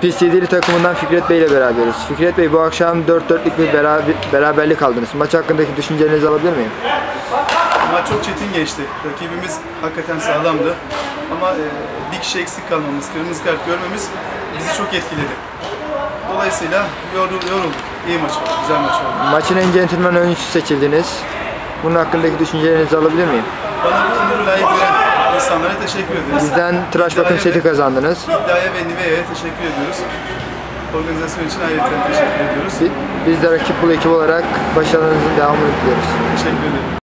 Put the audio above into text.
PCD'li takımından Fikret Bey ile beraberiz. Fikret Bey, bu akşam 4-4'lük bir beraberlik aldınız. Maç hakkındaki düşüncelerinizi alabilir miyim? Maç çok çetin geçti. Rakibimiz hakikaten sağlamdı. Ama bir kişi eksik kalmamız, kırmızı kart görmemiz bizi çok etkiledi. Dolayısıyla yorulduk. İyi maç oldu, güzel maç oldu. Maçın en centilmen oyuncusu seçildiniz. Bunun hakkındaki düşüncelerinizi alabilir miyim? Bana bu onuru layık gören insanlara teşekkür ederiz. Bizden tıraş bakım seti kazandınız. İddiaya ve Nivea'ya teşekkür ediyoruz. Organizasyon için ayrıca teşekkür ediyoruz. Biz de Rakip Bul ekibi olarak başarılarınızın devamını diliyoruz. Teşekkür ederim.